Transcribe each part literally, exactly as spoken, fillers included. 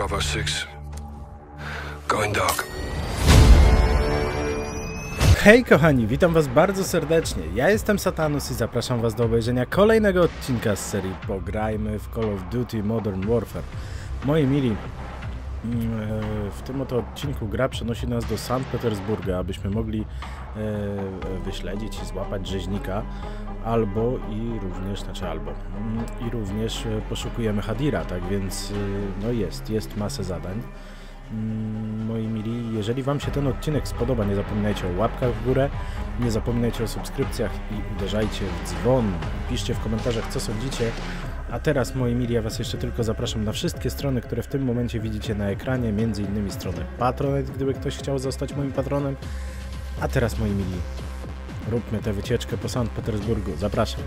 Bravo six. Going dark. Hej kochani, witam was bardzo serdecznie. Ja jestem Satanus i zapraszam was do obejrzenia kolejnego odcinka z serii Pograjmy w Call of Duty Modern Warfare. Moi mili, w tym oto odcinku gra przenosi nas do Sankt Petersburga, abyśmy mogli wyśledzić i złapać rzeźnika, albo i również, znaczy albo, i również poszukujemy Hadira, tak więc no jest, jest masę zadań. Moi mili, jeżeli wam się ten odcinek spodoba, nie zapominajcie o łapkach w górę, nie zapominajcie o subskrypcjach i uderzajcie w dzwon. Piszcie w komentarzach, co sądzicie. A teraz, moi mili, ja was jeszcze tylko zapraszam na wszystkie strony, które w tym momencie widzicie na ekranie, między innymi stronę Patronite, gdyby ktoś chciał zostać moim patronem. A teraz, moi mili, róbmy tę wycieczkę po Sankt Petersburgu. Zapraszam.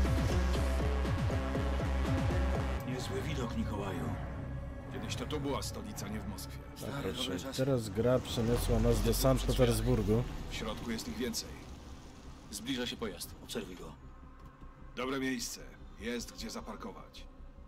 Niezły widok, Mikołaju. Kiedyś to tu była stolica, nie w Moskwie. Tak, proszę. Teraz gra przeniosła nas do Sankt Petersburgu. W środku jest ich więcej. Zbliża się pojazd. Obserwuj go. Dobre miejsce. Jest gdzie zaparkować.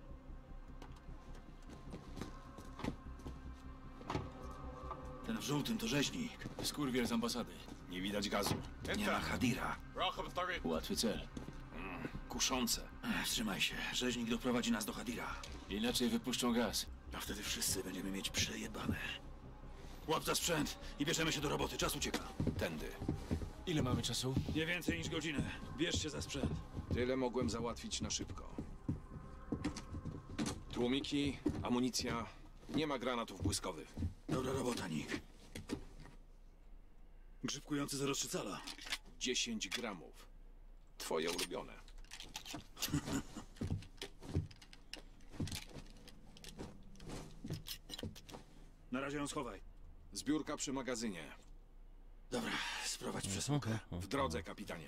Ten w żółtym to rzeźnik. Skurwiel z ambasady. Nie widać gazu. Nie ma Hadira. Łatwy cel. Mm, kuszące. Ech, Wstrzymaj się. Rzeźnik doprowadzi nas do Hadira. Inaczej wypuszczą gaz. A wtedy wszyscy będziemy mieć przejebane. Łap za sprzęt i bierzemy się do roboty. Czas ucieka. Tędy. Ile mamy czasu? Nie więcej niż godzinę. Bierz się za sprzęt. Tyle mogłem załatwić na szybko. Tłumiki, amunicja. Nie ma granatów błyskowych. Dobra robota, Nick. Grzybkujący zero trzy cala. dziesięć gramów. Twoje ulubione. Na razie ją schowaj. Zbiórka przy magazynie. Dobra, sprowadź przesyłkę. W drodze, kapitanie.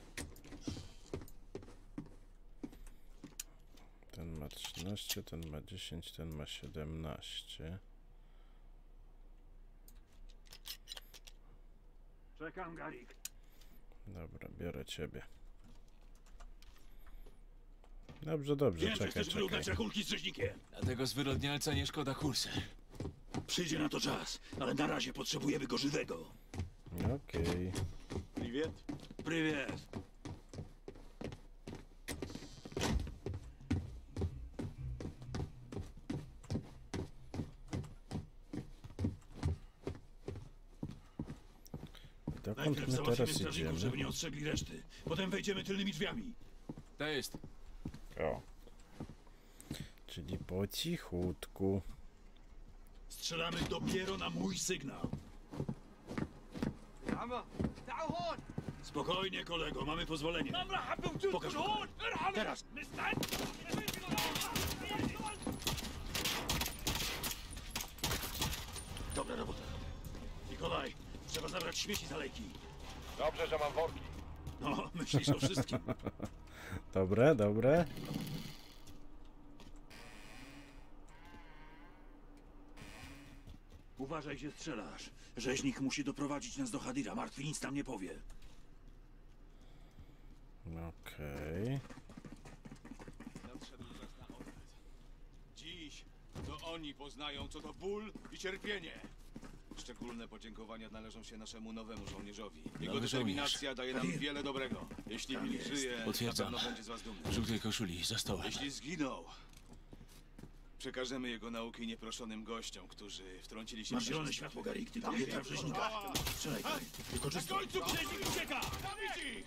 Ten ma trzynaście, ten ma dziesięć, ten ma siedemnaście. Czekam, Garik. Dobra, biorę ciebie. Dobrze, dobrze, Wiem, że czekaj, chcesz czekaj. wyrównać rachunki z rzeźnikiem. Dlatego zwyrodnialca nie szkoda kursy. Przyjdzie na to czas, ale na razie potrzebujemy go żywego. Okej. Privet. Privet. Dokąd Najpierw my załatwimy teraz strażników, idziemy? żeby nie ostrzegli reszty. Potem wejdziemy tylnymi drzwiami. To jest. O. Czyli po cichutku. Strzelamy dopiero na mój sygnał. Spokojnie, kolego, mamy pozwolenie. Pokaż go. Teraz. Dobra robota. Nikolaj, trzeba zabrać śmieci z alejki. Dobrze, że mam worki. No, myślisz o wszystkim. Dobre, dobre. Uważaj, się strzelasz. Rzeźnik musi doprowadzić nas do Hadira. Martwi nic tam nie powie. Okej. Nadszedł czas na odwet. Dziś to oni poznają, co to ból i cierpienie. Szczególne podziękowania należą się naszemu nowemu żołnierzowi. Jego Nowy determinacja żołnierz. daje nam Hadir. wiele dobrego. Jeśli Tam Bill jest. żyje, Potwierdzam. na pewno będzie z was dumny. W żółtej koszuli, za stołem. Jeśli zginął, przekażemy jego nauki nieproszonym gościom, którzy wtrącili się Masz w zielone nasze światło, sprawy. Garik. Tylko nie traf rzeźnika. Strzelaj, Garik. Tylko czysto. końcu księżnik ucieka! Zabić ich!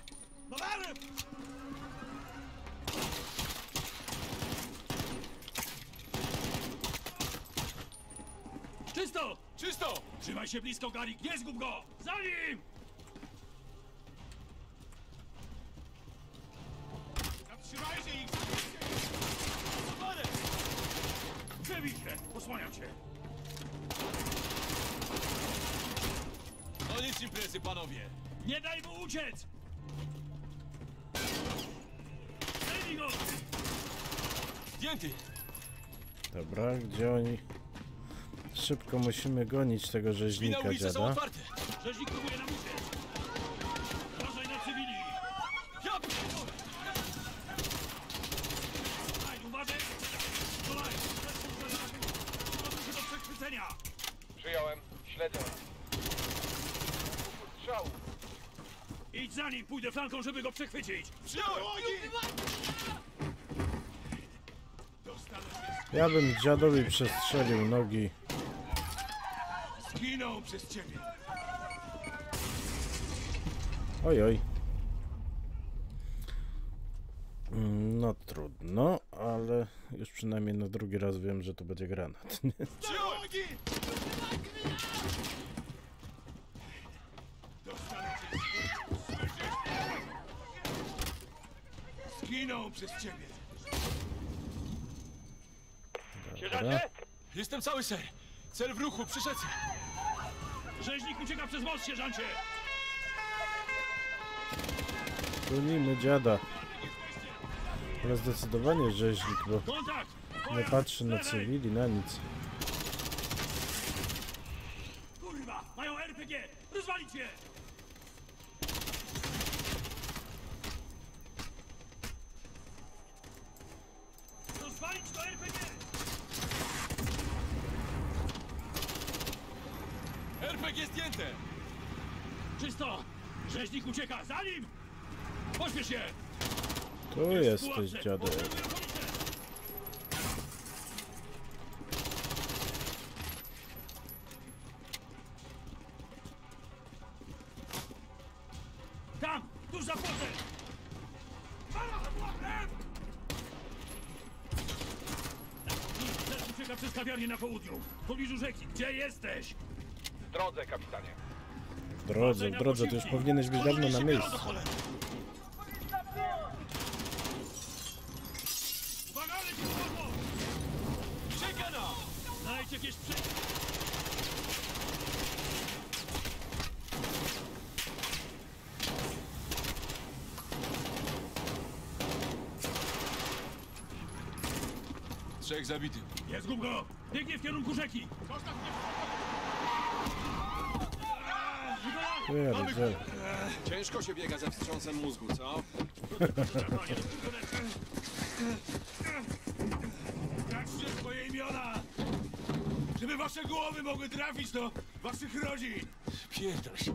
Czysto! Czysto! Trzymaj się blisko, Garik. Nie zgub go! Za nim! Zatrzymajcie ich! Przebij się! Posłaniam cię! Koniec imprezy, panowie! Nie daj mu uciec! Zdejmij go! Zdjęty! Dobra, gdzie oni? Szybko musimy gonić tego Drzwi na rzeźnika, ulicy są dziada. otwarte! Rzeźnik próbuje nam uciec! Uważaj na cywili! Ja! Aj, uważaj! Kolaj! za nim! Pójdę flanką, żeby go przechwycić! Ja bym dziadowi przestrzelił nogi. Zginął przez ciebie! Oj, oj. Mm, No trudno, ale już przynajmniej na drugi raz wiem, że to będzie granat. Nie? Zginął przez ciebie! Dobra. Jestem cały, ser! Cel w ruchu, przy rzece! Rzeźnik ucieka przez most, sierżancie! Gonimy dziada. Ale zdecydowanie rzeźnik, bo Kontakt! nie patrzy na cywili, na nic. Kurwa! Mają R P G! Rozwalić je! Rozwalić to R P G! R P G zdjęte! Czysto! Rzeźnik ucieka! Za nim! Pośpiesz się! Tu jesteś, dziadek. Tam! Tuż za płotem! Też ucieka przez kawiarnię na południu. W pobliżu rzeki. Gdzie jesteś? W drodze, kapitanie. W drodze, w drodze, to już powinieneś być dawno na miejscu. Uwaga, leci słowo! Przegana! Znajdź jakieś przy... Trzech zabitych. Nie zgub go! Biegnie w kierunku rzeki! Pierdziele. Ciężko się biega ze wstrząsem mózgu, co? Traćcie swoje imiona! Żeby wasze głowy mogły trafić do waszych rodzin! Pierdol się.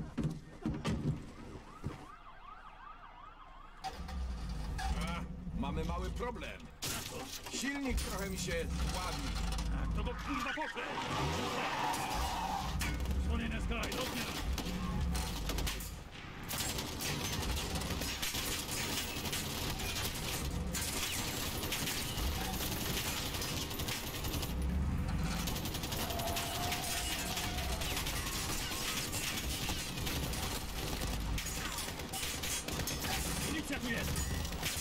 Mamy mały problem. Silnik trochę mi się ławi. To go kurwa poszle! Słonie na skraj, do ognia! Milicja tu jest!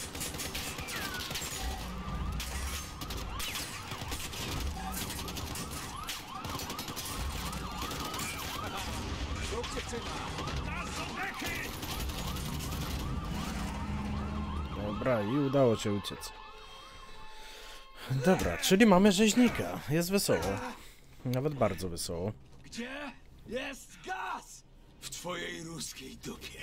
Dobra, i udało się uciec. Dobra, czyli mamy rzeźnika. Jest wesoło. Nawet bardzo wesoło. Gdzie jest gaz? W twojej ruskiej dupie.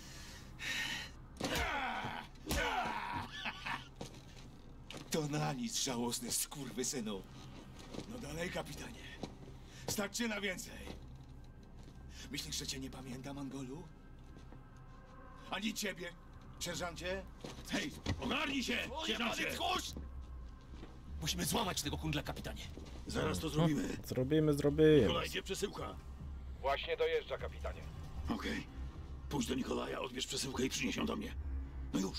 To na nic, żałosny skurwysynu. No dalej, kapitanie. Stać się na więcej. Myślisz, że cię nie pamiętam, Angolu? Ani ciebie, sierżancie? Hej, Ogarnij się, sierżancie! musimy złamać tego kundla, kapitanie. Zaraz to zrobimy. Zrobimy, zrobimy. Kolajdzie przesyłka. Właśnie dojeżdża, kapitanie. Okej. Pójdź do Nikolaja, odbierz przesyłkę i przynieś ją do mnie. No już.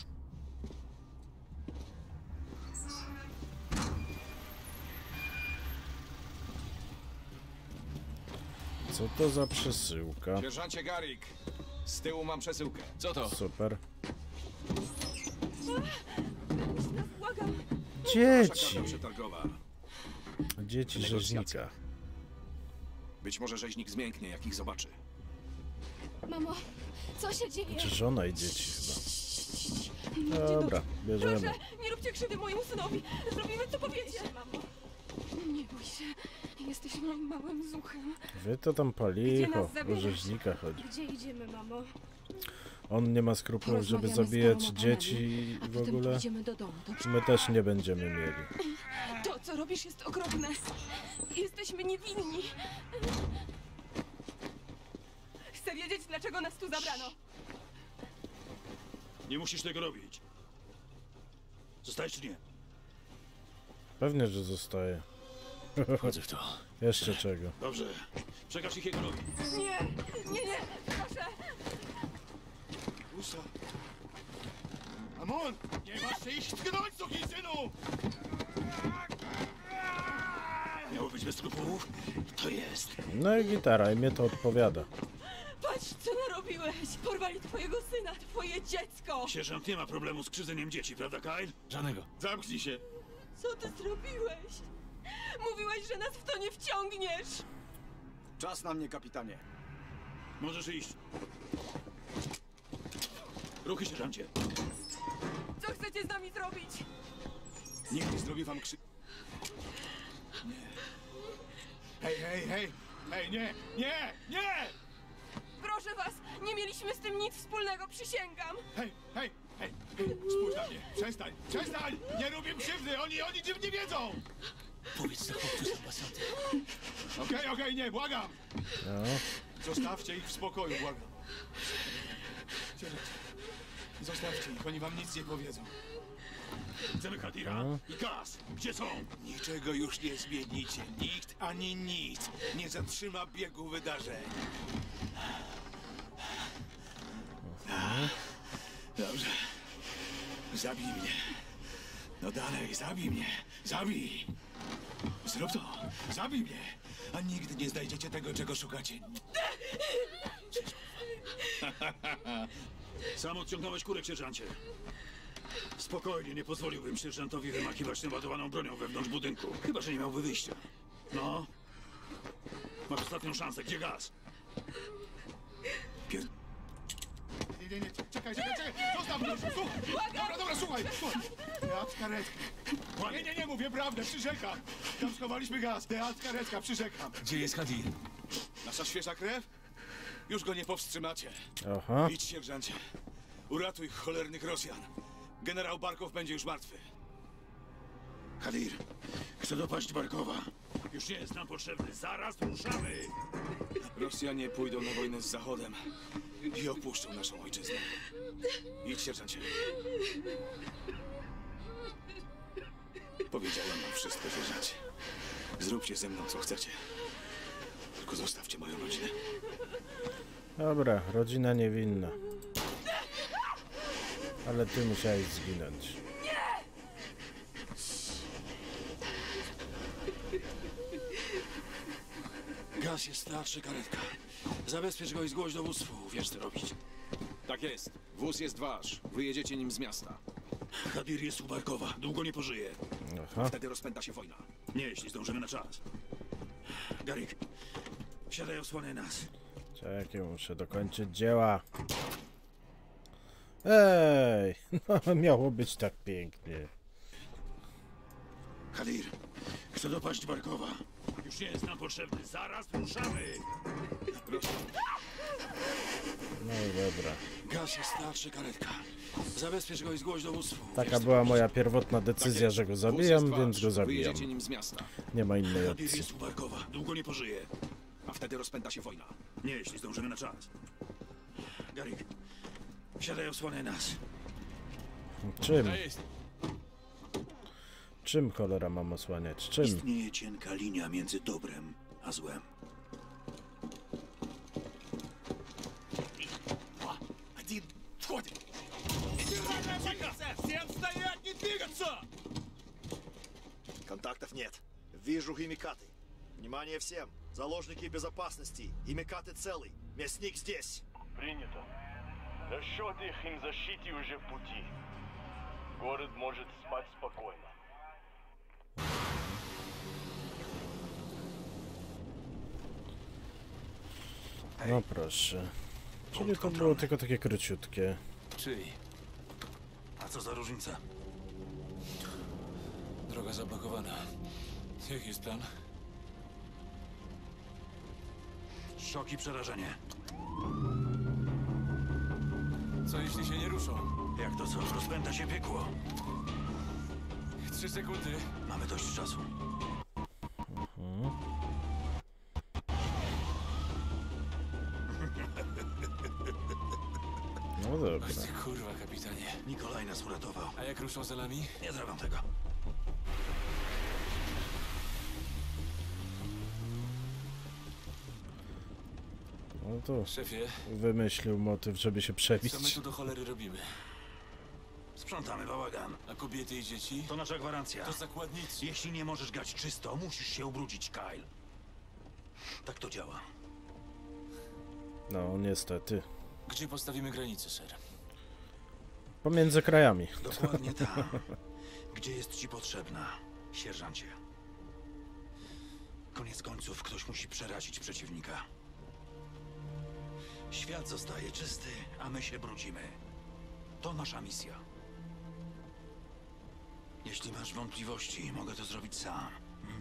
Co to za przesyłka? Sierżancie Garrick, z tyłu mam przesyłkę. Co to? Super. Błagam! Dzieci! Karta przetargowa. Dzieci rzeźnika. Być może rzeźnik zmięknie, jak ich zobaczy. Mamo, co się dzieje? Czy żona i dzieci chyba. Będzie Dobra, dobrze. bierzemy. Proszę, nie róbcie krzywdy mojemu synowi. Zrobimy, co powiecie. Mamo. Nie bój się. Jesteś moim małym zuchem. Wy to tam Gdzie palicho. nas O zabierasz? rzeźnika chodzi. Gdzie idziemy, mamo? On nie ma skrupułów, żeby Porozmawiamy z zabijać paroma dzieci panami, w a potem ogóle. pójdziemy do domu, dobrze? My też nie będziemy mieli. To, co robisz, jest okropne. Jesteśmy niewinni. Chcę wiedzieć, dlaczego nas tu zabrano. Nie musisz tego robić. Zostajesz czy nie? Pewnie, że zostaje. Wchodzę w to. Jeszcze czego. Dobrze. Przekaż ich Egerowi. Nie, nie, nie, proszę. Usa. Amon! Nie masz się iść tknąć, sukinsynu! Miało być bez skrupułów? To jest. No i gitara, i mnie to odpowiada. Patrz, co narobiłeś. Porwali twojego syna, twoje dziecko. Sierżant nie ma problemu z krzywdzeniem dzieci, prawda, Kyle? Żadnego. Zamknij się. Co ty zrobiłeś? Mówiłeś, że nas w to nie wciągniesz. Czas na mnie, kapitanie. Możesz iść. Ruchy, sierżancie. Co chcecie z nami zrobić? Nikt nie zrobi wam krzy... Nie. Hej, hej, hej! Hej, nie! Nie! Nie! Proszę was, nie mieliśmy z tym nic wspólnego, przysięgam. Hej, hej, hej! Hej, spójrz na mnie! Przestań! Przestań! Nie robię krzywdy! Oni, oni czym nie wiedzą! Powiedz to chłopcu z ambasadę. Okej, okay, okej, okay, nie, błagam! No. Zostawcie ich w spokoju, błagam. Sierżant, zostawcie ich, oni wam nic nie powiedzą. Chcemy Hadira No. i gaz. Gdzie są? Niczego już nie zmienicie. Nikt ani nic nie zatrzyma biegu wydarzeń. Dobrze. Zabij mnie. No dalej, zabij mnie. Zabij. Zrób to. Zabij mnie. A nigdy nie znajdziecie tego, czego szukacie. Sam odciągnąłeś kurek, sierżancie. Spokojnie, nie pozwoliłbym sierżantowi wymakiwać tym ładowaną bronią wewnątrz budynku. Chyba że nie miałby wyjścia. No. Masz ostatnią szansę. Gdzie gaz? Pier... Nie, nie, nie, czekaj, czekaj, czekaj! Zostaw mnie! Słuchaj! Dobra, dobra, słuchaj! Słuchaj! Teatr karetka. Nie, nie, nie, mówię prawdę, przyrzekam! Tam schowaliśmy gaz. Teatr karetka, przyrzekam. Gdzie jest Hadir? Nasza świeża krew? Już go nie powstrzymacie. Aha. Idź, sierżancie. Uratuj cholernych Rosjan. Generał Barkow będzie już martwy. Hadir, chcę dopaść Barkowa. Już nie jest nam potrzebny. Zaraz ruszamy. Rosjanie pójdą na wojnę z Zachodem i opuszczą naszą ojczyznę. Idź, sierżancie. Powiedziałem wam wszystko, sierżancie. Zróbcie ze mną, co chcecie. Tylko zostawcie moją rodzinę. Dobra, rodzina niewinna. Ale ty musiałeś zginąć. Gaz jest w teatrze karetka. Zabezpiecz go i zgłoś dowództwu. Wiesz, co robić. Tak jest. Wóz jest wasz. Wyjedziecie nim z miasta. Hadir jest u Barkowa. Długo nie pożyje. Aha. Wtedy rozpęta się wojna. Nie, jeśli zdążymy na czas. Garik, wsiadaj, osłaniaj nas. Czekaj, muszę dokończyć dzieła. Ej, no miało być tak pięknie. Hadir, chcę dopaść Barkowa. Już nie jest nam potrzebny. Zaraz ruszamy. No i dobra. Gaz jest w teatrze karetka. Zabezpiecz go i zgłoś dowództwu. Taka Wiesz, co była robić. moja pierwotna decyzja, że go Wóz zabijam, jest więc wasz. go zabijam. Wyjedziecie nim z miasta. Nie ma innej Hadir opcji. jest u Barkowa. Długo nie pożyje. A wtedy rozpęta się wojna. Nie, jeśli zdążymy na czas. Garik, wsiadaj, osłaniaj nas. Czym? Czym cholera mam osłaniać? Czym? Istnieje cienka linia między dobrem a złem. Один, входит! Всем стоять, не двигаться! Контактов нет. Вижу химикаты. Внимание всем. Заложники безопасности. Химикаты целый. Мясник здесь. Принято. Расчет их им защите уже в пути. Город может спать спокойно. No proszę. Czyli to było tylko takie króciutkie. Czyj? A co za różnica? Droga zablokowana. Jaki jest plan? Szok i przerażenie. Co jeśli się nie ruszą? Jak to co? Rozpęta się piekło. Trzy sekundy. Mamy dość czasu. No dobra. Kurwa, kapitanie. Nikolaj nas uratował. A jak ruszą za nami? Nie zrobią tego. No to Szefie, wymyślił motyw, żeby się przebić. co my tu do cholery robimy? Sprzątamy bałagan. A kobiety i dzieci? To nasza gwarancja. To zakładnicy. Jeśli nie możesz grać czysto, musisz się ubrudzić, Kyle. Tak to działa. No, niestety. Gdzie postawimy granicę, ser? Pomiędzy krajami. Dokładnie tam. Gdzie jest ci potrzebna, sierżancie? Koniec końców ktoś musi przerazić przeciwnika. Świat zostaje czysty, a my się brudzimy. To nasza misja. Jeśli masz wątpliwości, mogę to zrobić sam. Hmm?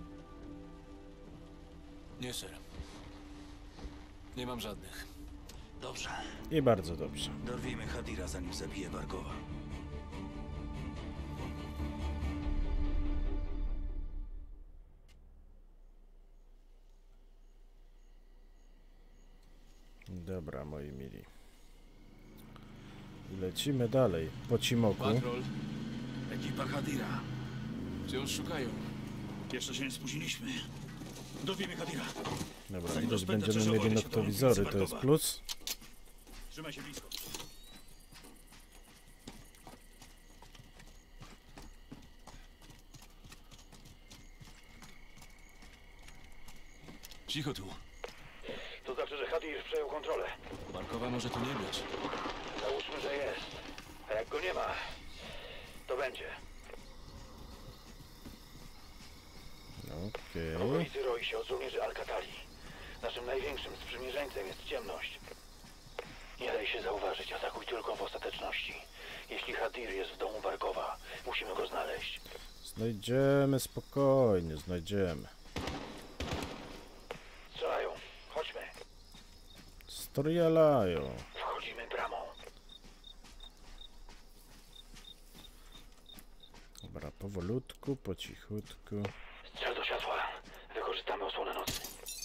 Nie, ser. Nie mam żadnych. Dobrze. I bardzo dobrze. Dorwijmy Hadira, zanim zabije Barkowa. Dobra, moi mili. I lecimy dalej. Po Cimoku. Patrol. Ekipa Hadira. Wciąż szukają. Jeszcze się nie spóźniliśmy. Dorwijmy Hadira. Dobra, Zanim też rozpędza będziemy przeszokowy, mieli się noktowizory, dołączy to jest Barkowa. plus. Trzymaj się blisko. Cicho tu. To znaczy, że Hadir przejął kontrolę. Barkowa może tu nie być. Załóżmy, że jest. A jak go nie ma, to będzie. Okej. W okolicy roi się od żołnierzy Al-Katali. Naszym największym sprzymierzeńcem jest ciemność. Nie daj się zauważyć, atakuj tylko w ostateczności. Jeśli Hadir jest w domu Barkowa, musimy go znaleźć. Znajdziemy, spokojnie, znajdziemy. Strzelają. Chodźmy. Storialają. Wchodzimy bramą. Dobra, powolutku, po cichutku. Strzel do światła. Wykorzystamy osłonę nocy.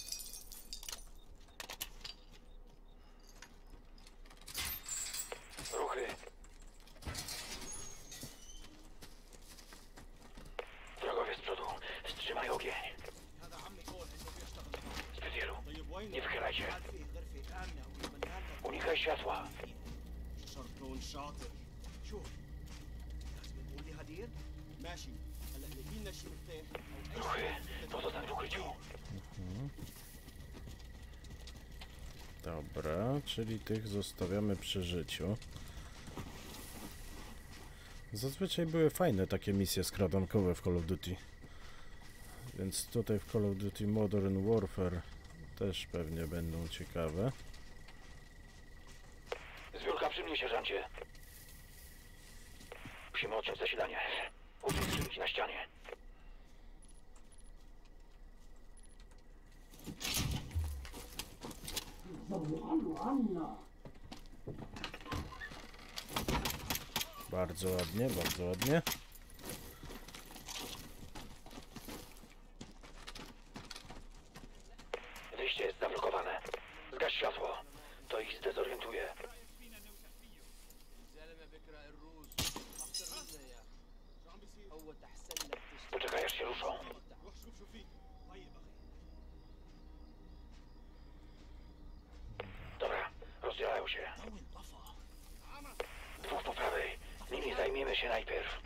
Ruchy. Wrogowie z przodu. Wstrzymaj ogień. Zbyt wielu. Nie wychylaj się. Unikaj światła. Ruchy. Pozostań w ukryciu. Dobra, czyli tych zostawiamy przy życiu. Zazwyczaj były fajne takie misje skradankowe w Call of Duty. Więc tutaj w Call of Duty Modern Warfare też pewnie będą ciekawe. Zbiórka przy mnie, sierżancie. Musimy odciąć zasilanie. Użyj skrzynki na ścianie. Bardzo ładnie, bardzo ładnie. Wyjście jest zablokowane. Zgaś światło. To ich zdezorientuje. Poczekaj, aż się ruszą. Dobra, rozdzielają się. Dwóch po prawej. Nimi zajmiemy się najpierw.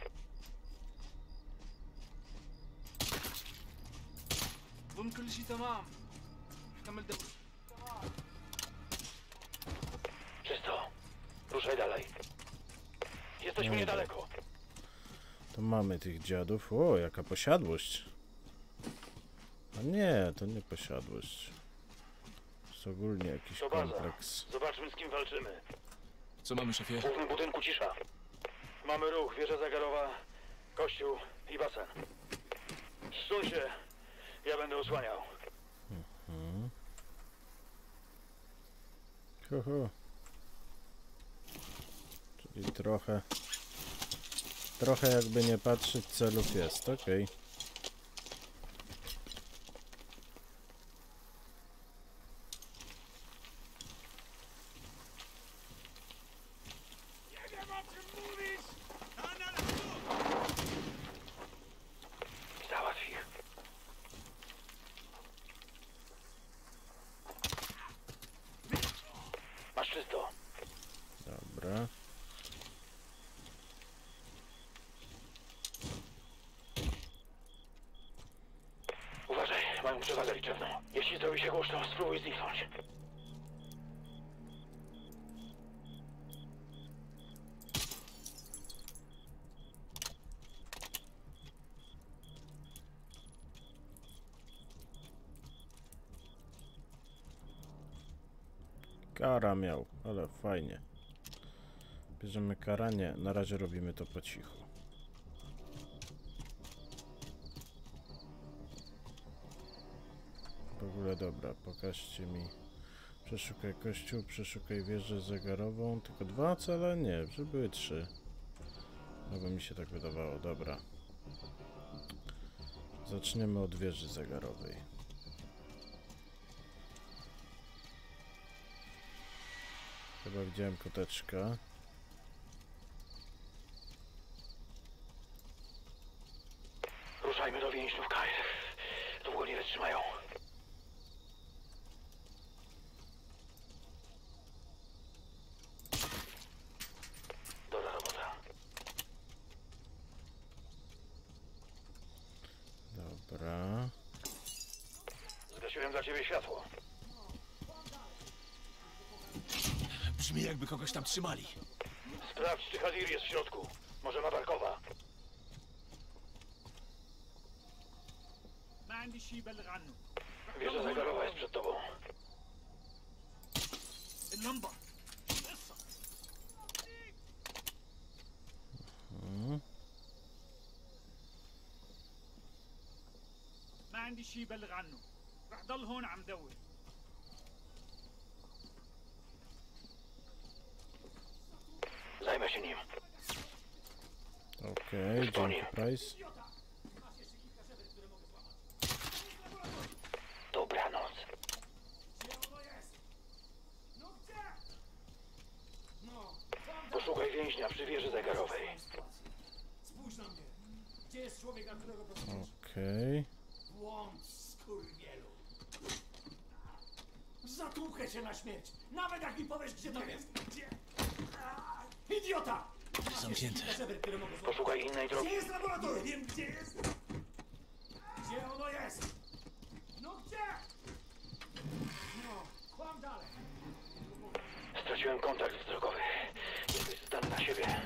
Czysto. Ruszaj dalej. Jesteśmy Dobra. niedaleko. To mamy tych dziadów. O, jaka posiadłość. A nie, to nie posiadłość. To jest ogólnie jakiś To baza. kompleks. Zobaczmy, z kim walczymy. Co mamy, szefie? W głównym budynku cisza. Mamy ruch, wieża zegarowa, kościół i basen. Zsuń się, ja będę osłaniał. Mhm. Ho, ho. Czyli trochę... Trochę jakby nie patrzeć, celów jest, okej. mają przewagę liczebną. Jeśli zrobi się głośno, spróbuj zniknąć. Kara miał, ale fajnie. Bierzemy karanie, na razie robimy to po cichu. W ogóle dobra, pokażcie mi. Przeszukaj kościół, przeszukaj wieżę zegarową. Tylko dwa cele? Nie, że były trzy. No bo mi się tak wydawało, dobra. Zaczniemy od wieży zegarowej. Chyba widziałem koteczka. Ruszajmy do więźniów, Kyle. Długo nie wytrzymają. Dobra robota. Dobra. Zgasiłem dla ciebie światło. Brzmi jakby kogoś tam trzymali. Sprawdź, czy Hadir jest w środku. Może ma Barkowa. Wieża zegarowa jest przed tobą. Hmm. ما عندي شي بلغ عنه رح ضل هون عم دور. Zajmę się nim. Okej, okay, dzięki Price. Dobranoc. Poszukaj więźnia przy wieży zegarowej. Spójrz na mnie. Gdzie jest człowiek, na którego Okej. Okay. Błąd, skurwielu. Zatłukę cię na śmierć. Nawet jak mi powiesz, gdzie to jest. Gdzie? Idiota! Zamknięte. Poszukaj innej drogi. Gdzie jest laboratorium? Wiem, gdzie jest. Gdzie ono jest? No gdzie? No, kłam dalej. Straciłem kontakt wzrokowy. Jesteś zdany na siebie.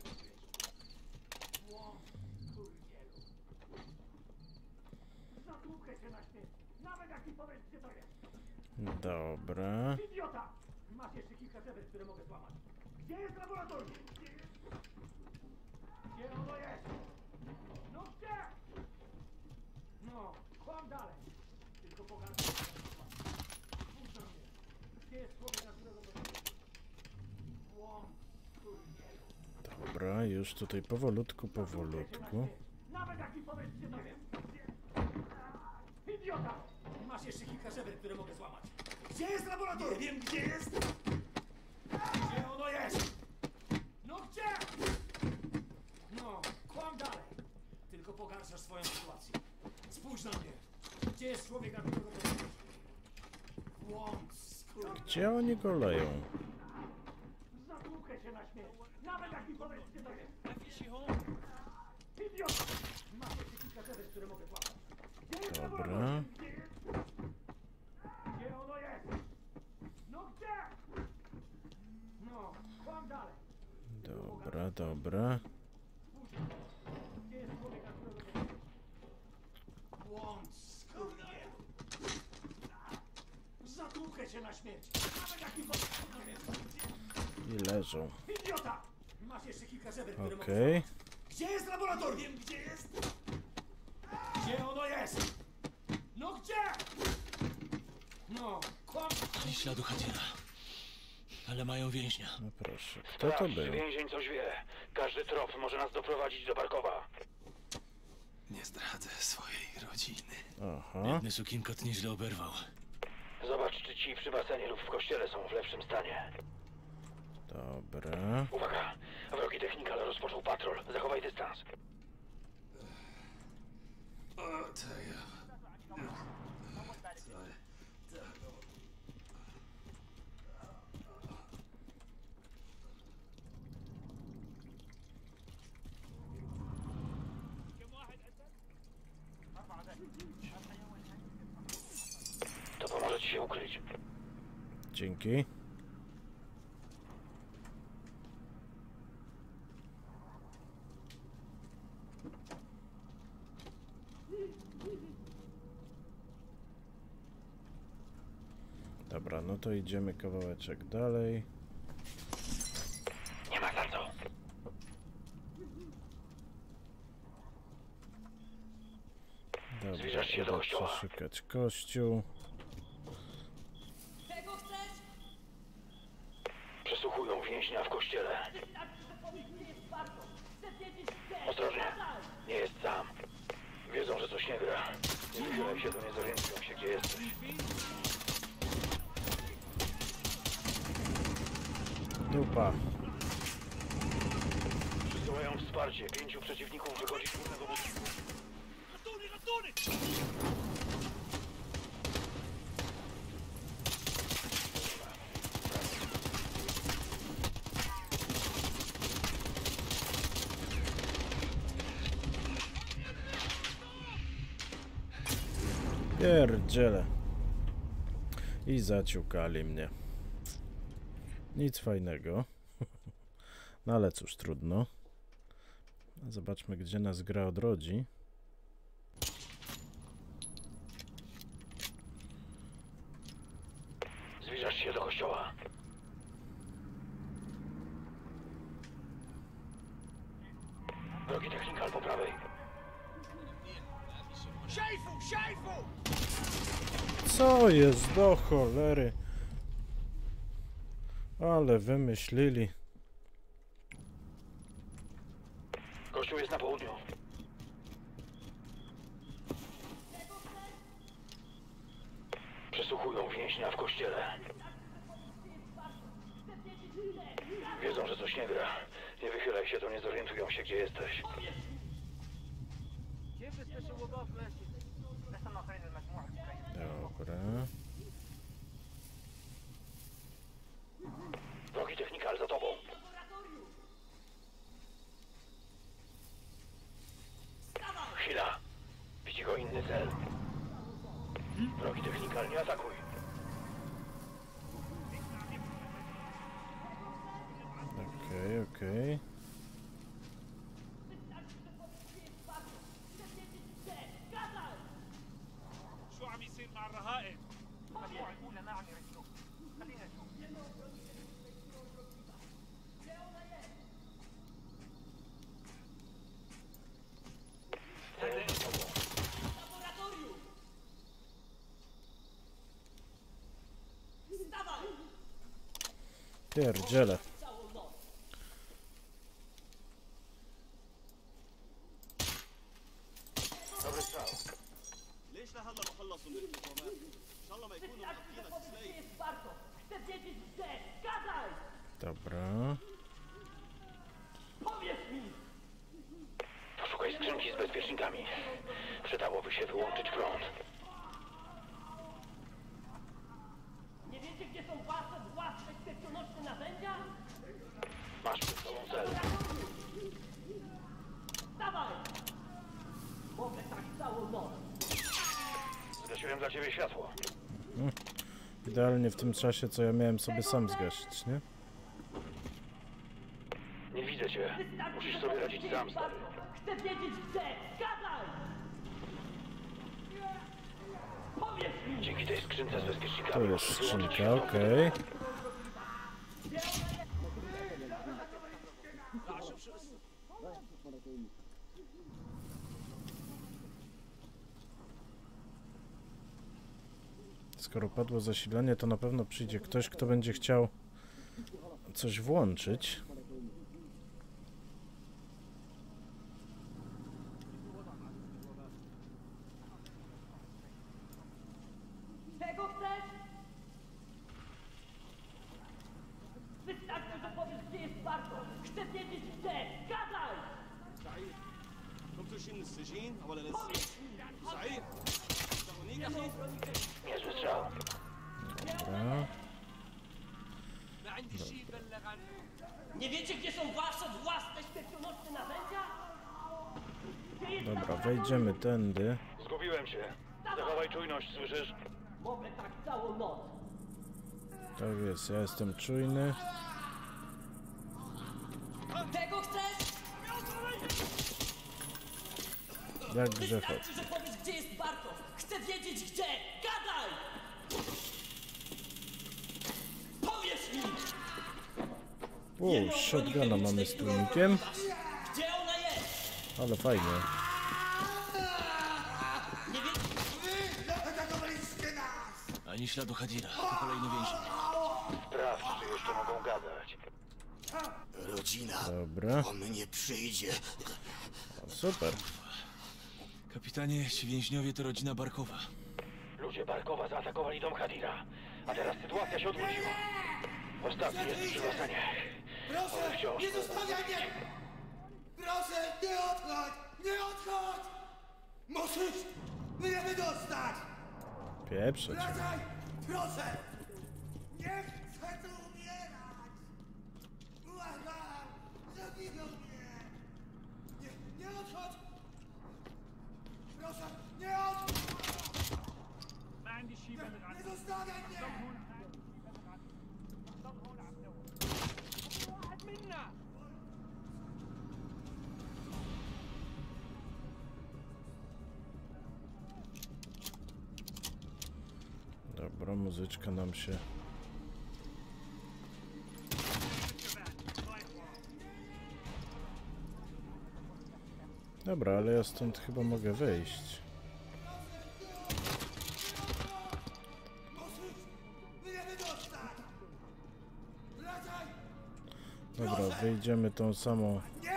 Zatłukę cię na śmierć. Nawet jak mi powiesz, gdzie to jest. Dobra. Idiota! Masz jeszcze kilka żeber, które mogę złamać. Gdzie jest laboratorium? Gdzie jest? Gdzie ono jest? No gdzie? No, kłam dalej. Tylko pogadaj. Spójrz na mnie. Gdzie jest człowiek, na którego potrzebujesz? Błąd, skurwielu. Dobra, już tutaj powolutku, powolutku. Nawet jak mi powiesz, gdzie to jest. Idiota! Masz jeszcze kilka żeber, które mogę złamać. Gdzie jest laboratorium? Nie wiem, gdzie jest. Gdzie ono jest? No gdzie? No, kłam dalej. Tylko pogarszasz swoją sytuację. Spójrz na mnie. Gdzie jest człowiek, na którego potrzebujesz? Błąd, skurwiel. Gdzie oni go leją? Zatłukę się na śmierć. Nawet jak mi powiesz, gdzie to jest. Idiota! Masz jeszcze kilka żeber, które mogę złamać. Gdzie jest Dobra. laboratorium? Gdzie jest? Gdzie ono jest? No gdzie? No, kłam dalej. Dobra, dobra. Gdzie jest człowiek, na którego potrzebujesz? Błąd, skurwielu. Zatłukę cię na śmierć. Nawet jak mi powiesz, I leżą. idiota! Masz jeszcze kilka żeber, które mogę Okej. złamać. Gdzie jest laboratorium? Wiem, gdzie jest. Gdzie ono jest? No gdzie? No, kłam... Ani śladu Hadira. Ale mają więźnia. No proszę, kto to Sprawdź, czy był? więzień coś wie. Każdy trop może nas doprowadzić do Barkowa. Nie zdradzę swojej rodziny. Aha. Biedny sukinkot nieźle oberwał. Zobacz, czy ci przy basenie lub w kościele są w lepszym stanie. Dobra. Uwaga! Wrogi technikal rozpoczął patrol. Zachowaj dystans. O, to ja. Dzięki. Dobra, no to idziemy kawałeczek dalej. Nie ma za co. Dobra, Zbliżasz się do kościoła. przeszukać kościół. Czego chcesz? Przesłuchują więźnia w kościele. Ostrożnie. Nie jest sam. Wiedzą, że coś nie gra. Nie wychylaj się, to nie zorientują się, gdzie jesteś. Dupa. Przysyłają wsparcie. Pięciu przeciwników wychodzi z górnego budynku. Ratuny, ratuny! Pierdziele. I zaciukali mnie. Nic fajnego. No ale cóż, trudno. Zobaczmy, gdzie nas gra odrodzi. Zbliżasz się do kościoła. Drogi technikal po prawej. Szejfu, szejfu! Co jest do cholery? Ale wymyślili. Kościół jest na południu. Przesłuchują więźnia w kościele. Wiedzą, że coś nie gra. Nie wychylaj się, to nie zorientują się, gdzie jesteś. Dobra. Drogi technikal za tobą. Chwila. Widzi go inny cel. Drogi technikal, nie atakuj. Okej, okay, okej. Okay. شو عم يصير مع الرهائن؟ المجموعة الأولى ما عم يركزوا. خلينا نشوف. Pierdziele. Dobry strzał. ليش لهلا ما خلصوا من الالتزامات؟ ان شاء الله ما يكونوا مغطينا تسليم. Dobra. Poszukaj skrzynki z bezpiecznikami. Przydałoby się wyłączyć prąd. Nie wiecie, gdzie są wasze własne śmiercionośne narzędzia? Masz przed sobą cel. Dawaj! Mogę tak całą noc. Zgasiłem dla ciebie światło. Hmm. Idealnie w tym czasie, co ja miałem sobie sam zgasić, nie? Nie widzę cię. Musisz sobie radzić sam, stary. Chcę wiedzieć, gdzie! Gadaj! Powiedz mi! Dzięki tej skrzynce z bezpiecznikami... To jest skrzynka, okej. Okay. Skoro padło zasilanie, to na pewno przyjdzie ktoś, kto będzie chciał coś włączyć. Czego chcesz? Wystarczy, że powiesz, gdzie jest Bartosz. Chcę wiedzieć, gdzie! Gadaj! سعيد قمت شيء من السجين ولا لسه؟ سعيد هونيك يا اخي؟ Niezły strzał. Dobra. Nie wiecie, gdzie są wasze własne śmiercionośne narzędzia? Dobra, wejdziemy tędy. Zgubiłem się. Zachowaj czujność, słyszysz? Mogę tak całą noc. Tak jest, ja jestem czujny. Tego chcesz? Jak grzechoć. Wystarczy, że powiesz, gdzie jest Bartow. Chcę wiedzieć, gdzie! Gadaj! Powiesz mi! Uuu, shotguna mamy z tłumikiem. Gdzie ona jest? Ale fajnie. Ani śladu Hadira. To kolejny więzień. Sprawdź, czy jeszcze mogą gadać. Rodzina Dobra. po mnie przyjdzie. O, super. Kapitanie, ci więźniowie to rodzina Barkowa. Ludzie Barkowa zaatakowali dom Hadira, a teraz sytuacja się odwróciła. Ostatni jest przy basenie. Proszę, wciąż... nie zostawiaj mnie! Proszę, nie odchodź! Nie odchodź! Musisz mnie wydostać! Pieprzeć. Wracaj! Proszę! Nie chcę tu umierać! Błagam! Zabiją mnie! Nie, nie odchodź! Proszę, nie odchodź! ما عندي شيء Nie, بدك nie zostawiaj mnie! واحد منا Dobra, muzyczka nam się... Dobra, ale ja stąd chyba mogę wyjść. Dobra, wyjdziemy tą samą...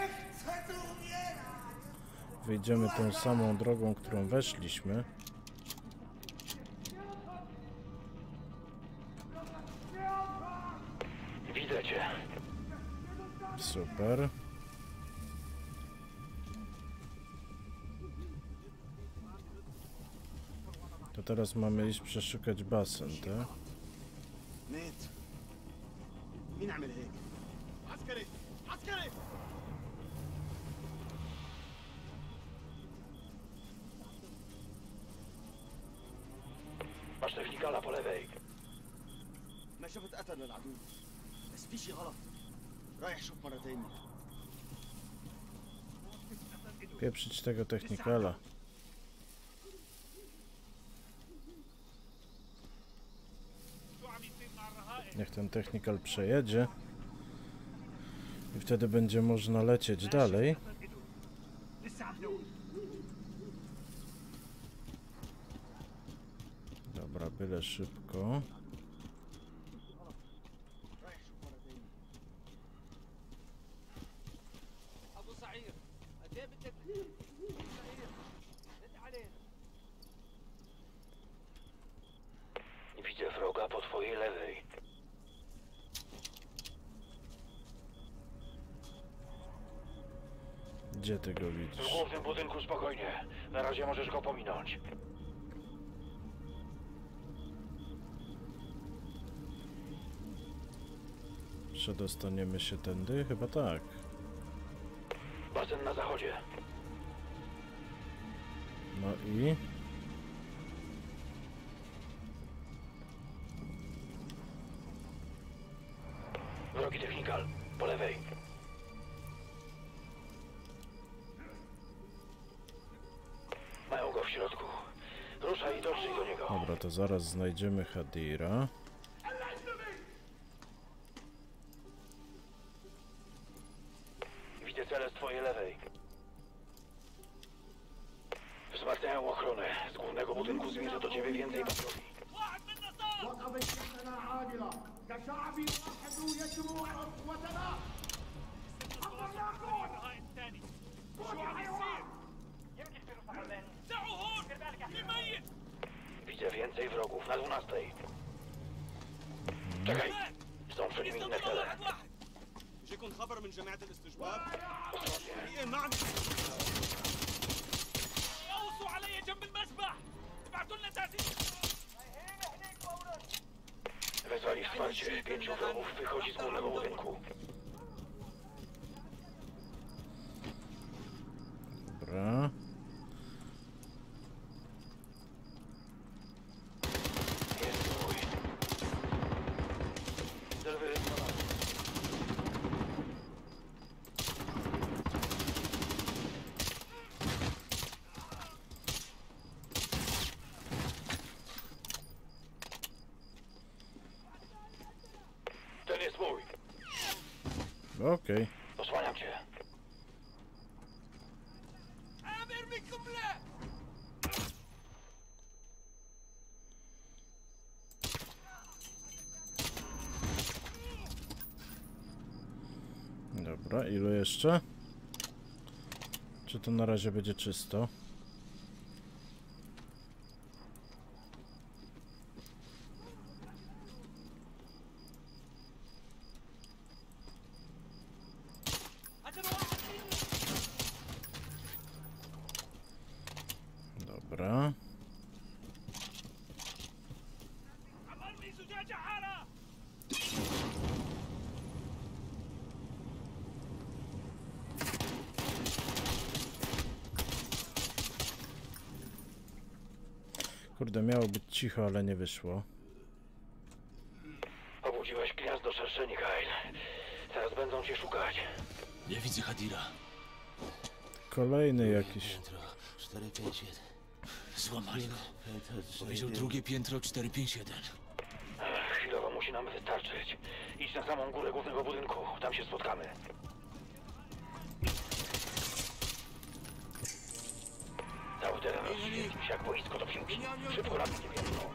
Wyjdziemy tą samą drogą, którą weszliśmy. Widzę cię. Super. To teraz mamy iść przeszukać basen, tak? مات مين عمل هيك؟ عسكري عسكري Masz technikala po lewej. ما شفت قتل للعدو بس في شي غلط رايح شوف مرة تانية Pieprzyć tego technikala. Niech ten technikal przejedzie. I wtedy będzie można lecieć dalej. Dobra, byle szybko. Widzę wroga po twojej lewej. Gdzie ty go W widzisz? głównym budynku spokojnie. Na razie możesz go pominąć. Przedostaniemy się tędy? Chyba tak. Basen na zachodzie. No i... Wrogi technikal. Po lewej. Mają go w środku. Ruszaj i dotrzyj do niego. Dobra, to zaraz znajdziemy Hadira. Widzę cele z twojej lewej. Wzmacniają ochronę. Z głównego budynku zmierza do ciebie więcej patroli. وقفتنا عادلة كشعب واحد يجب أخوتنا الرهائن الثاني شو عم يصير؟ يمكن في رفع دعوا هون في ميت Widzę więcej wrogów na dwunastej. Czekaj. Są przed nimi inne cele. جيكم خبر من جماعة الاستجواب؟ Ostrożnie. ايه نعم اوصوا علي جنب المسبح ابعتوا لنا تعزيز Wezwali wsparcie. Pięciu wrogów wychodzi z głównego budynku. Dobra. Jest mój. Okej. Okay. Osłaniam cię. Dobra, ilu jeszcze? Czy to na razie będzie czysto? Dobra. Kurde, miało być cicho, ale nie wyszło. Obudziłeś gniazdo szerszeni, Kyle. Teraz będą cię szukać. Nie widzę Hadira. Kolejny jakiś. cztery pięć jeden. Złamali go. Powiedział drugie piętro cztery pięć jeden. Chwilowo musi nam wystarczyć. Idź na samą górę głównego budynku. Tam się spotkamy. Cały teren rozświecił się jak boisko do piłki. Szybko na drugie piętro.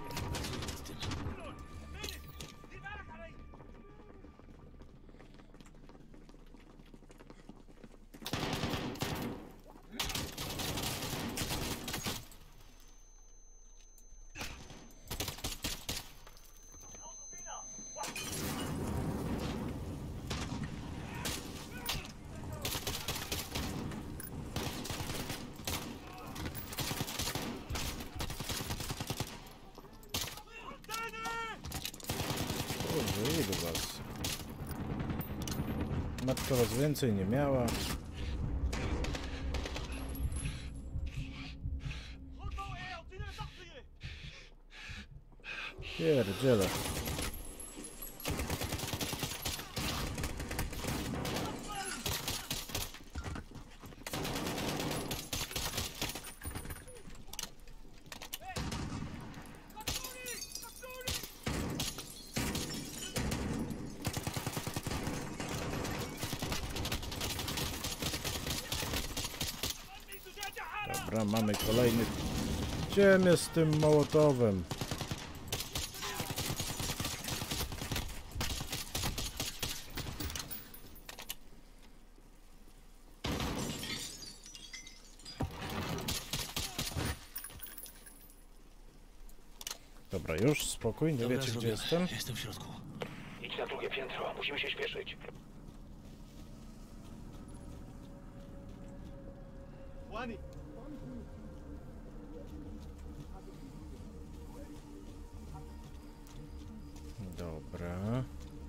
Kurde, ilu was? Matka was więcej nie miała. Pierdziele. Dobra, mamy kolejny. Ziemię z tym mołotowem. Dobra, już spokój, nie wiecie gdzie jestem? Jestem w środku. Idź na drugie piętro, musimy się śpieszyć. Dobra.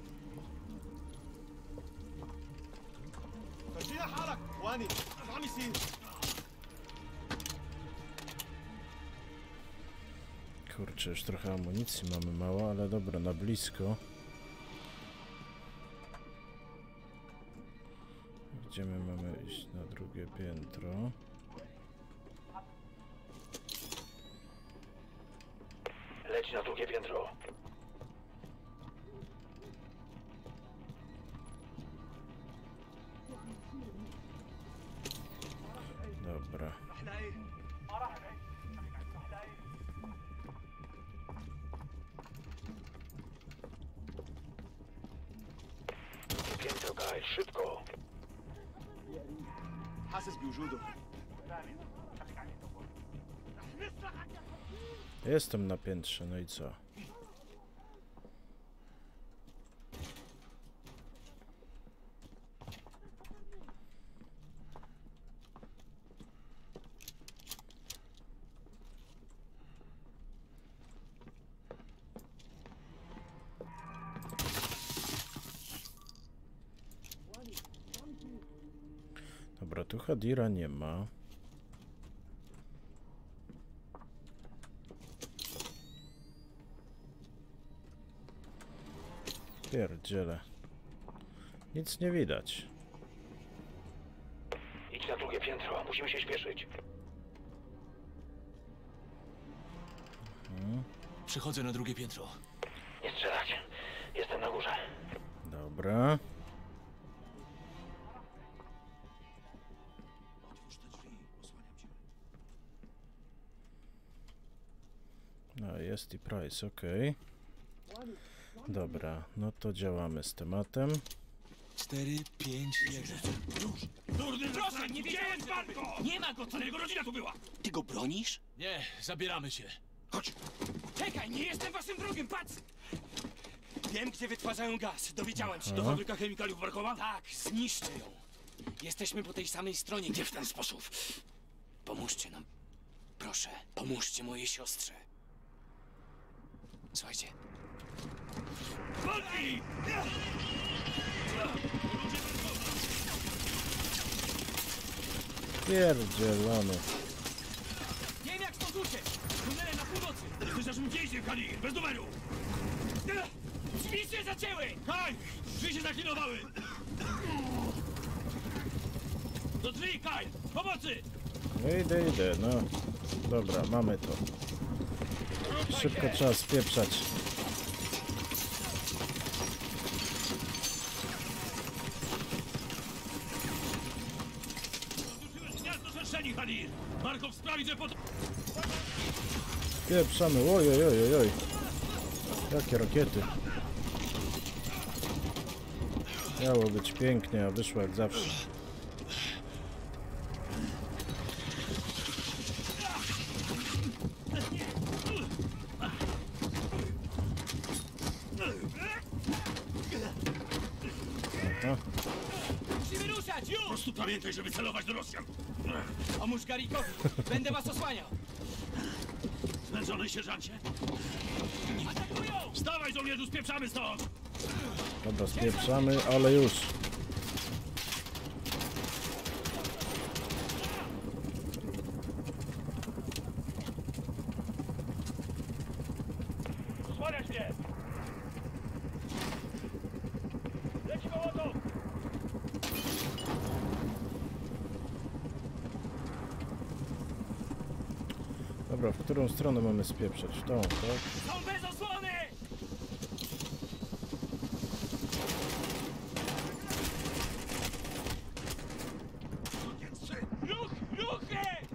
Kurczę, już trochę amunicji mamy mało, ale dobra, na blisko. Gdzie my mamy iść? Na drugie piętro. Leć na drugie piętro. Dobra. Piętro, Kyle, szybko. Jestem na piętrze, no i co? Dobra, tu Hadira nie ma. Pierdziele. Nic nie widać. Idź na drugie piętro, musimy się śpieszyć. Hmm. Przychodzę na drugie piętro. Nie strzelać. Jestem na górze. Dobra. No, jest i price, ok. Dobra, no to działamy z tematem. Cztery, pięć, jeden. Już! Durny, proszę, nie wiedziałem, Barko! Nie ma go, ale jego rodzina tu była! Ty go bronisz? Nie, zabieramy się. Chodź! Czekaj, nie jestem waszym drugim, patrz! Wiem, gdzie wytwarzają gaz, dowiedziałem się. To fabryka chemikaliów Barkowa? Tak, zniszczę ją. Jesteśmy po tej samej stronie. Nie w ten sposób. Pomóżcie nam. Proszę, pomóżcie mojej siostrze. Słuchajcie. Walki! Pierdzielony. Nie wiem, jak stąd uciec! Tunele na północy! Jesteś naszym więźniem, Kali! Bez numeru! Drzwi się zacięły! Kaj! Drzwi się zaklinowały! Do drzwi, Kaj! Pomocy! No idę, idę, no. Dobra, mamy to. Szybko trzeba spieprzać. Szerszeni, Kali! Markow sprawi, że pod... Spieprzamy, oj, oj, oj, oj. Jakie rakiety. Miało być pięknie, a wyszło jak zawsze. Aha. Musimy ruszać, Po już! prostu pamiętaj, żeby celować do Rosjan! Pomóż Garikowi, będę was osłaniał. Zmęczony, sierżancie? Atakują! Wstawaj, żołnierzu, spieprzamy stąd! Dobra, spieprzamy, ale już. Osłaniać mnie! Leci kołoto! Dobra, w którą stronę mamy spieprzać? W tą, tak? Są bez osłony! Ruch! Ruchy!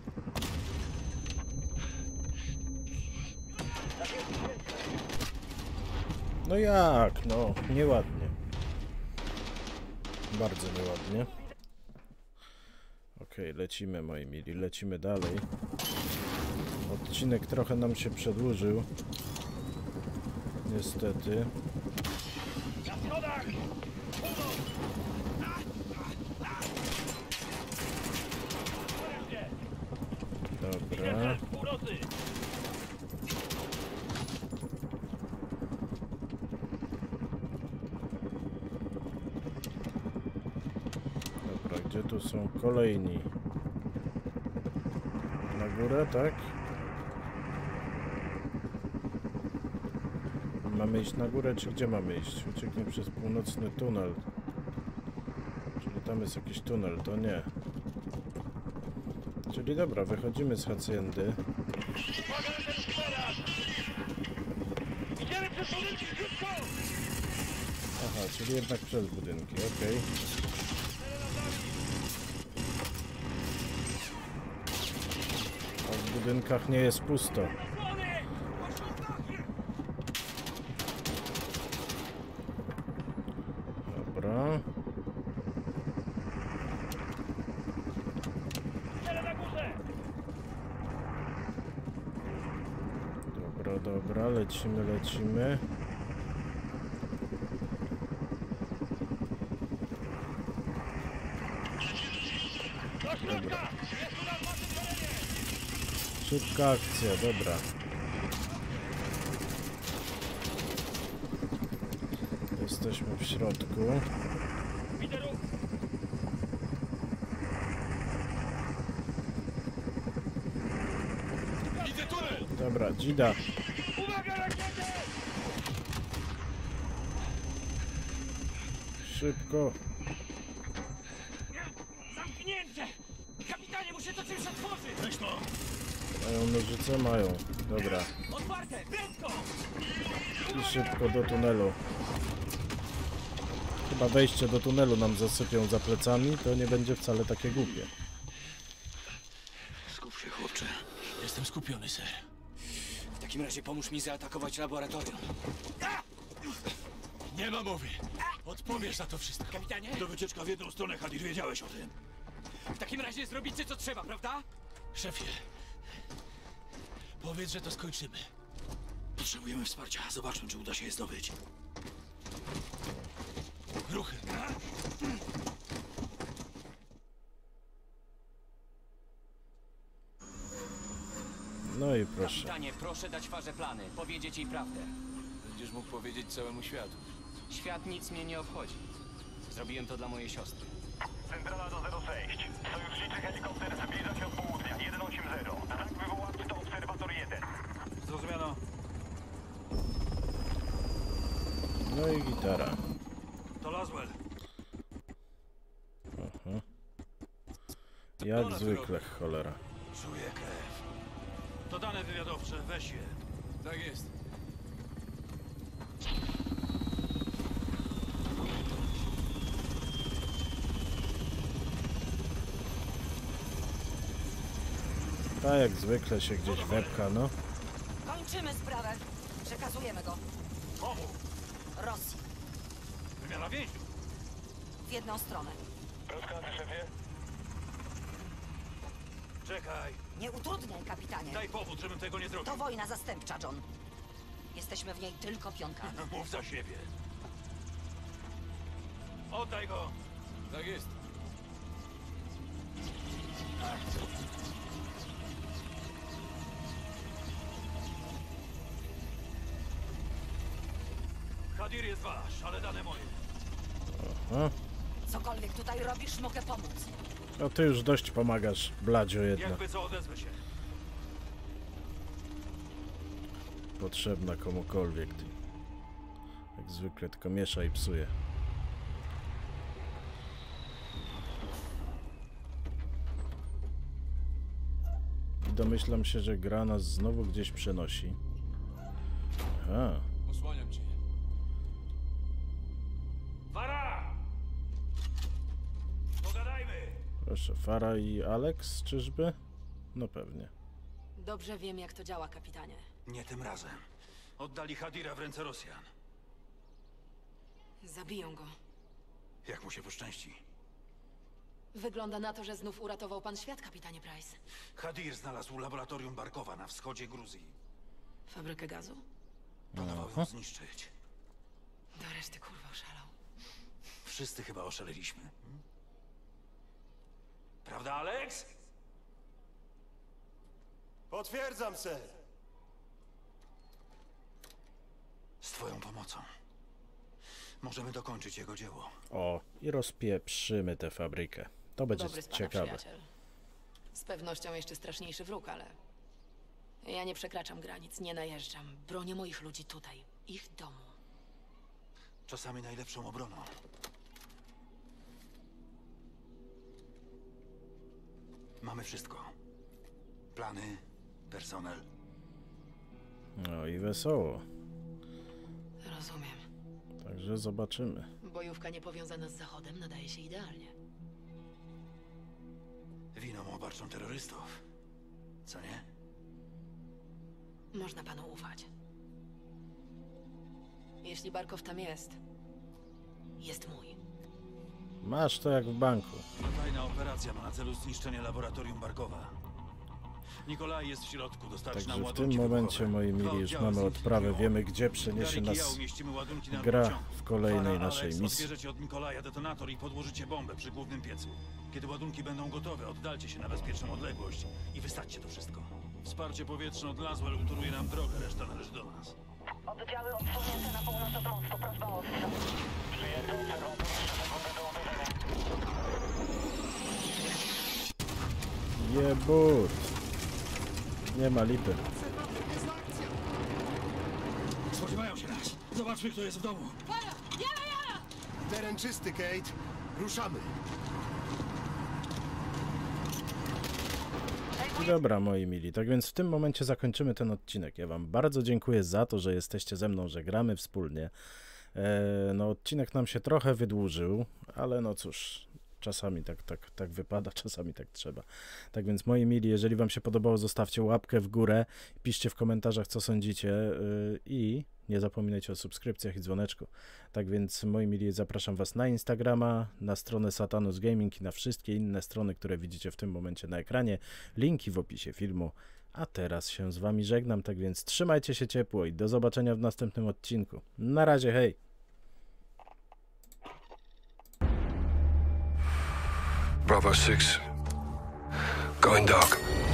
No jak? No, nieładnie. Bardzo nieładnie. Okej, lecimy, moi mili, lecimy dalej. Odcinek trochę nam się przedłużył. Niestety. Na schodach! Północ! Osłaniać mnie! Dobra. Północy! Dobra, gdzie tu są kolejni? Na górę, tak? Mamy iść na górę, czy gdzie mamy iść? Ucieknie przez północny tunel. Czyli tam jest jakiś tunel, to nie. Czyli dobra, wychodzimy z haciendy. Uwaga na ten szmerak! Idziemy przez budynki, szybko! Aha, czyli jednak przez budynki, okej. A w budynkach nie jest pusto. Dobra. Cele na górze! Dobra, dobra, lecimy, lecimy. Do środka! Jest tu na waszym terenie! Szybka akcja, dobra. Jesteśmy w środku. Widzę ruch! Widzę tunel! Dobra, dzida. Uwaga, rakiety! Szybko. Zamknięte! Kapitanie, muszę to czymś otworzyć! Weź to! Mają nożyce? Mają. Dobra. Otwarte! Prędko! I szybko do tunelu. Chyba wejście do tunelu nam zasypią za plecami, to nie będzie wcale takie głupie. Skup się, chłopcze. Jestem skupiony, ser. W takim razie pomóż mi zaatakować laboratorium. Nie ma mowy. Odpowiesz za to wszystko. Kapitanie? To wycieczka w jedną stronę, Hadir. Wiedziałeś o tym. W takim razie zrobicie co trzeba, prawda? Szefie, powiedz, że to skończymy. Potrzebujemy wsparcia. Zobaczmy, czy uda się je zdobyć. Ruchy. No i proszę. Kapitanie, proszę dać Farze plany, powiedzieć jej prawdę. Będziesz mógł powiedzieć całemu światu. Świat nic mnie nie obchodzi. Zrobiłem to dla mojej siostry. Centrala do zero sześć. Sojuszniczy helikopter zbliża się od południa. jeden osiem zero. Znak wywoławczy to obserwator jeden. Zrozumiano. No i gitara. To Laswell. Aha. Jak zwykle, cholera. Czuję krew. To dane wywiadowcze, weź je. Tak jest. Tak jak zwykle się gdzieś wepcha, no. Kończymy sprawę. Przekazujemy go. Komu? Rosji. Wymiana więźniów. W jedną stronę. Rozkazy, szefie? Czekaj. Nie utrudniaj, kapitanie. Daj powód, żebym tego nie zrobił. To wojna zastępcza, John. Jesteśmy w niej tylko pionka. Mów za siebie. Oddaj go. Tak jest. Hadir jest wasz, ale dane moje. Aha. Cokolwiek tutaj robisz, mogę pomóc. No ty już dość pomagasz, Bladzio jedna. Jakby co, odezwę się. Potrzebna komukolwiek. Ty. Jak zwykle tylko miesza i psuje. Domyślam się, że gra nas znowu gdzieś przenosi. Aha. Osłaniam cię. Fara! Pogadajmy! Proszę, Fara i Alex, czyżby? No pewnie. Dobrze wiem, jak to działa, kapitanie. Nie tym razem. Oddali Hadira w ręce Rosjan. Zabiją go. Jak mu się poszczęści. Wygląda na to, że znów uratował pan świat, kapitanie Price. Hadir znalazł laboratorium Barkowa na wschodzie Gruzji. Fabrykę gazu? Planował ją zniszczyć. Do reszty kurwa oszalał. Wszyscy chyba oszaleliśmy. Hmm? Prawda, Alex? Potwierdzam, ser. Z twoją pomocą możemy dokończyć jego dzieło. O, i rozpieprzymy tę fabrykę. To będzie Dobry z pana ciekawe. przyjaciel. Z pewnością jeszcze straszniejszy wróg, ale... Ja nie przekraczam granic, nie najeżdżam. Bronię moich ludzi tutaj, ich domu. Czasami najlepszą obroną. Mamy wszystko. Plany, personel. No i wesoło. Rozumiem. Także zobaczymy. Bojówka niepowiązana z Zachodem nadaje się idealnie. Winą obarczą terrorystów. Co nie? Można panu ufać. Jeśli Barkow tam jest, jest mój. Masz to jak w banku. Tajna operacja ma na celu zniszczenie laboratorium Barkowa. Nikolaj jest w środku, dostarczy nam Także w ładunki tym momencie, wybuchowe. moi mili, już mamy odprawę. Wiemy, gdzie przeniesie Darek i ja nas umieścimy ładunki na gra pociąg. w kolejnej Fara, naszej Alex, misji. odbierzecie od Nikolaja detonator i podłożycie bombę przy głównym piecu. Kiedy ładunki będą gotowe, oddalcie się na bezpieczną odległość i wysadźcie to wszystko. Wsparcie powietrzne od Laswell utoruje nam drogę, reszta należy do nas. Oddziały odsunięte na północ od mostu. Prośba o oddział. Przyjęto obserwator szybko do uderzenia. Jebut. Nie ma lipy. Spodziewają się nas. Zobaczmy, kto jest w domu. Fara! Jara, jara! Teren czysty, Kate. Ruszamy. I dobra, moi mili, tak więc w tym momencie zakończymy ten odcinek. Ja wam bardzo dziękuję za to, że jesteście ze mną, że gramy wspólnie. E, no odcinek nam się trochę wydłużył, ale no cóż, czasami tak, tak, tak wypada, czasami tak trzeba. Tak więc moi mili, jeżeli wam się podobało, zostawcie łapkę w górę, piszcie w komentarzach, co sądzicie yy, i nie zapominajcie o subskrypcjach i dzwoneczku. Tak więc moi mili, zapraszam was na Instagrama, na stronę Satanus Gaming i na wszystkie inne strony, które widzicie w tym momencie na ekranie. Linki w opisie filmu. A teraz się z wami żegnam, tak więc trzymajcie się ciepło i do zobaczenia w następnym odcinku. Na razie, hej! Bravo six. Going dark.